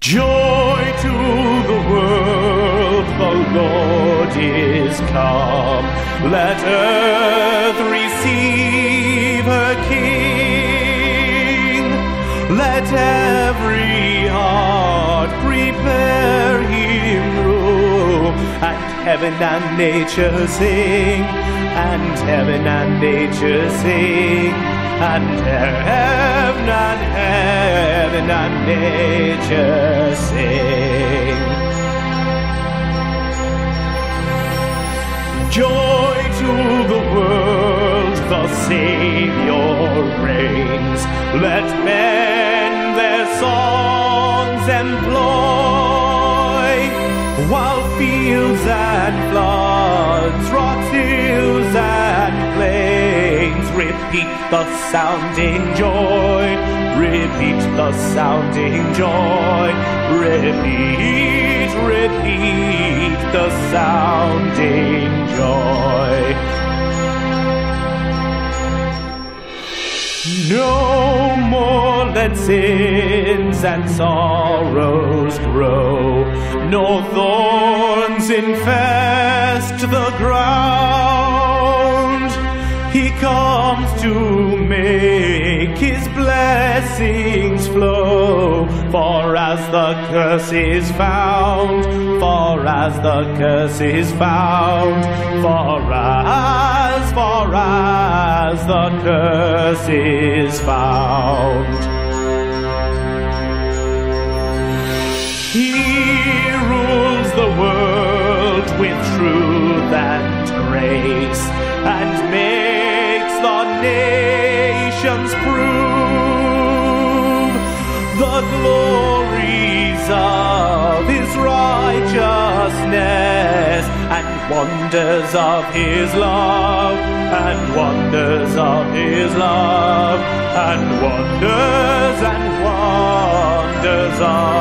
Joy to the world, the Lord is come. Let earth receive her King. Let every heart prepare him room. And heaven and nature sing, and heaven and nature sing, and heaven and nature sing. Joy to the world, the Savior reigns. Let men their songs employ, while fields and floods, rocks, hills and plains repeat the sounding joy, repeat the sounding joy, repeat, repeat the sounding joy. No more let sins and sorrows grow, nor thorns infest the ground. He comes to make his blessings flow, for as the curse is found, for as the curse is found, for as the curse is found. He rules the world with truth and grace, and makes the nations prove the glories of his righteousness, and wonders of his love, and wonders of his love, and wonders of